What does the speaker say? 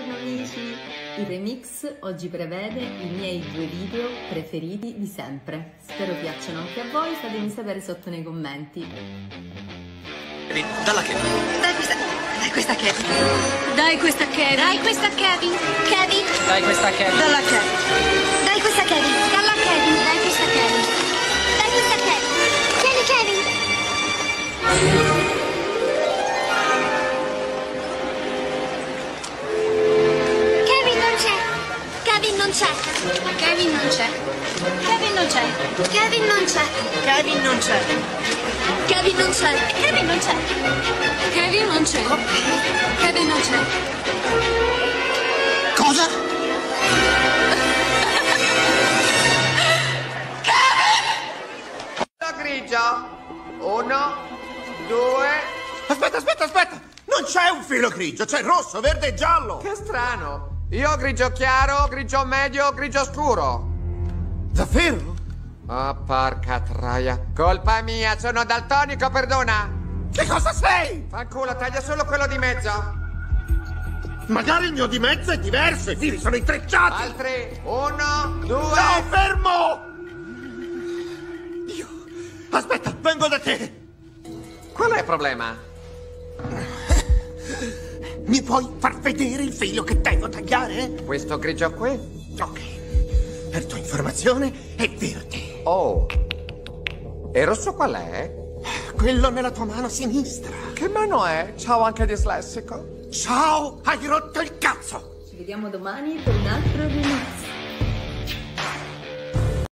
Buongiorno amici! Il remix oggi prevede i miei 2 video preferiti di sempre. Spero piacciono anche a voi, fatemi sapere sotto nei commenti. Dalla Kevin. Dai questa Kevin. Dai questa Kevin. Dai questa Kevin. Kevin. Dai questa Kevin. Dalla Kevin. Dai questa Kevin. Dalla Kevin. Dai questa Kevin. Dai questa Kevin. Tieni Kevin. Kevin non c'è. Kevin non c'è. Kevin non c'è. Kevin non c'è. Kevin non c'è. Kevin non c'è. Kevin non c'è. Kevin non c'è. Kevin non c'è. Kevin non c'è. Cosa? Grigio. 1, 2. Aspetta! Non c'è un filo grigio, c'è rosso, verde e giallo! Che strano. Io ho grigio chiaro, grigio medio, grigio scuro. Davvero? Oh, porca troia. Colpa mia, sono daltonico, perdona. Che cosa sei? Fanculo, taglia solo quello di mezzo. Magari il mio di mezzo è diverso, i fili sono intrecciati! Altri. 1, 2. No, fermo! Dio! Aspetta, vengo da te! Qual è il problema? Mi puoi far vedere il filo che devo tagliare? Questo grigio qui? Ok. Per tua informazione è verde. Oh. E rosso qual è? Quello nella tua mano sinistra. Che mano è? Ciao anche dislessico. Ciao, hai rotto il cazzo! Ci vediamo domani per un altro remix.